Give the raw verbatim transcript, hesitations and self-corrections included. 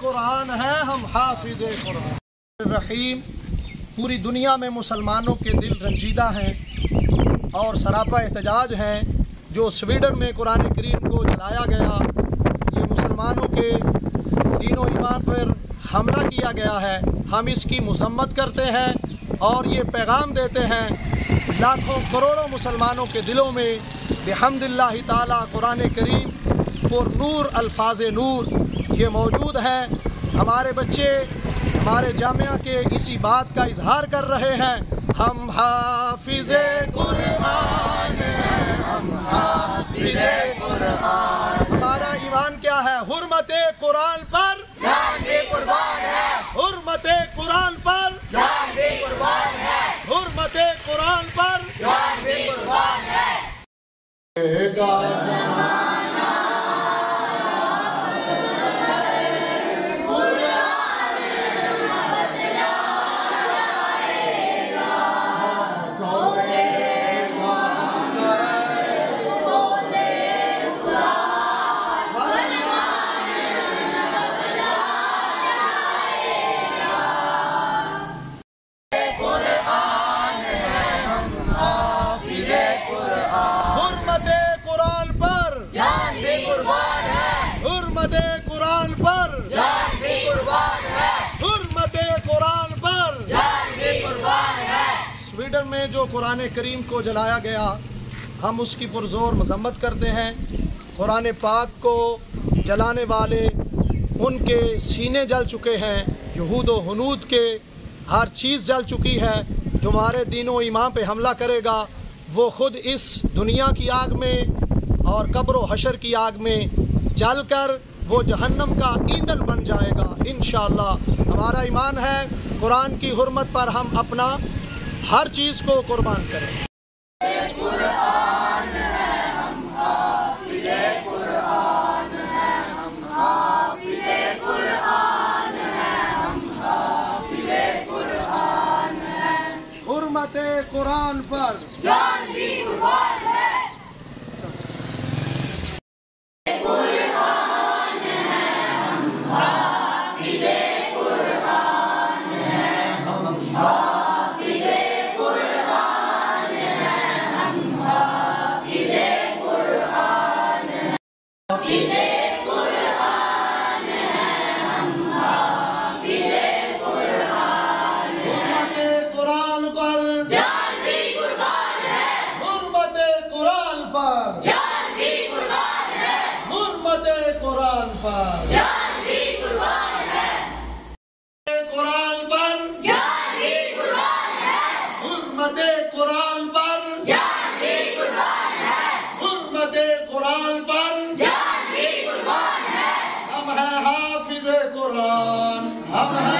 कुरान हैं, हम हाफिज़ कुरान। रहीम, पूरी दुनिया में मुसलमानों के दिल रंजीदा हैं और सरापा एहतजाज हैं जो स्वीडन में कुरान करीम को जलाया गया। ये मुसलमानों के दीन और ईमान पर हमला किया गया है। हम इसकी मसम्मत करते हैं और ये पैगाम देते हैं लाखों करोड़ों मुसलमानों के दिलों में बिहम्दिल्लाह ताला कुरान करीम और नूर अल्फाज नूर ये मौजूद है। हमारे बच्चे हमारे जामिया के इसी बात का इजहार कर रहे हैं। हम हाफिज़े कुरान हैं, हम हाफिज़े कुरान। हमारा ईमान क्या है? हुर्मते कुरान पर जान भी कुर्बान है, हुर्मते कुरान पर जान भी कुर्बान है, हुर्मते कुरान पर जान भी कुर्बान है। हुर्मते कुरान पर जान भी कुर्बान है, हुर्मते कुरान पर जान भी कुर्बान है, हुर्मते कुरान पर जान भी कुर्बान है। स्वीडन में जो कुरान करीम को जलाया गया, हम उसकी पुरजोर मजम्मत करते हैं। कुरान पाक को जलाने वाले उनके सीने जल चुके हैं, यहूद व हनूद के हर चीज़ जल चुकी है। जो हमारे दीनों ईमान पे हमला करेगा वो ख़ुद इस दुनिया की आग में और कब्र व हशर की आग में जलकर वो जहन्नम का ईंधन बन जाएगा इंशाअल्लाह। हमारा ईमान है कुरान की हुर्मत पर हम अपना हर चीज़ को कुर्बान करें। हुर्मते कुरान पर जान भी कुर्बान है। कुरान पर जान भी कुर्बान है, कुरान पर जान भी कुर्बान है, हुर्मते कुरान पर जान भी कुर्बान है, हुर्मते कुरान पर जान भी कुर्बान है। हम हैं हाफिज़े कुरान, हम हैं